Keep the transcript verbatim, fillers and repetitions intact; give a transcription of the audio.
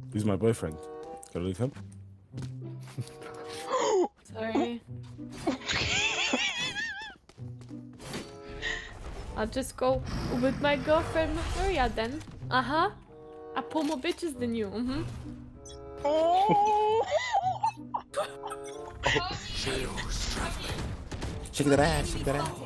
He's my boyfriend. Gotta leave him. Sorry. I'll just go with my girlfriend Maria then. Uh huh. I pull more bitches than you. Mm hmm. Oh. Shake that ass, shake that ass.